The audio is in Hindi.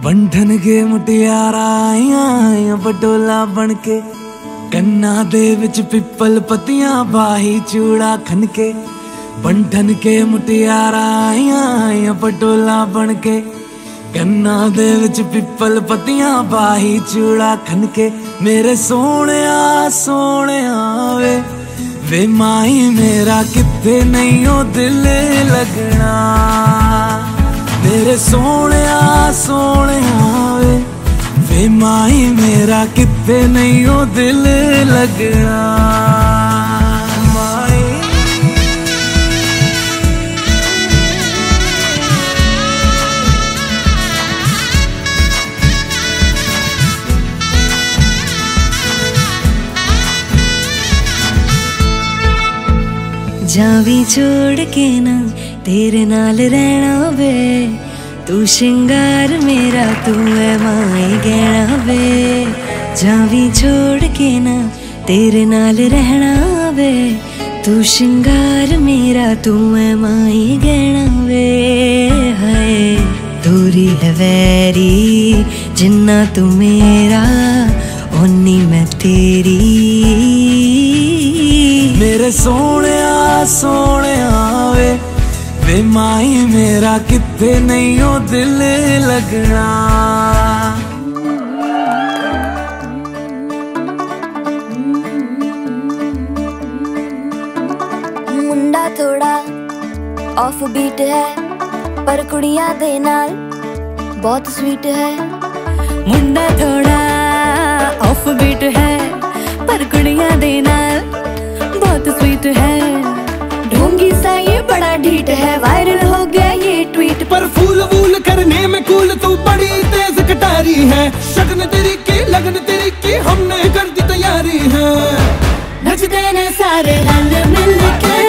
बंधन के मुटियारा आया बटोला बनके, कन्ना दे विच पिपल पतियां बाही चूड़ा खनके। बंधन के मुटियारा आया बटोला बनके, कन्ना दे विच पिपल पतियां बाही चूड़ा खनके। मेरे सोहणिया सोहणिया वे माई मेरा किथे नहीं ओ दिल लगना। मेरे सोहणिया सोहणिया वे माई मेरा किथे नहीं ओ दिल लगना। जावी छोड़ के ना तेरे नाल रहना वे, तू शिंगार मेरा तू है माई गहना वे। जावी छोड़ के ना तेरे नाल रहना वे, तू शिंगार मेरा तू है माई गहना वे। हाय दूरी है वैरी जिन्ना तू मेरा ओनी मैं तेरी। मेरे सोहणिया सोहणिया वे माई मेरा किथे नहीं ओ दिल लगना। मुंडा थोड़ा ऑफ बीट है पर कुड़ियां दे नाल बहुत स्वीट है। मुंडा थोड़ा ऑफ बीट है पर कुड़ियां दे नाल बहुत स्वीट है। ढोंगी सा ये बड़ा ढीठ है, वायरल हो गया ये ट्वीट। पर फूल वूल करने में कूल तू बड़ी तेज कटारी है। शगन तेरी की लगन तेरी की हमने कर दी तैयारी है। नचते ने सारे रंग मिल के